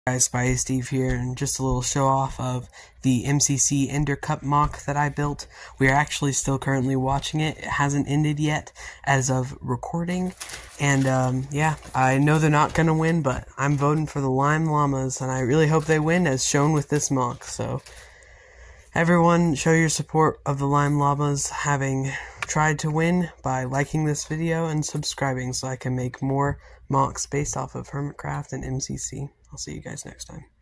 Guys, Spy Steve here, and just a little show off of the MCC Ender Cup mock that I built. We are actually still currently watching it. It hasn't ended yet as of recording, and yeah, I know they're not going to win, but I'm voting for the Llamas, and I really hope they win as shown with this mock. So everyone, show your support of the Llamas having tried to win by liking this video and subscribing so I can make more mocks based off of Hermitcraft and MCC. I'll see you guys next time.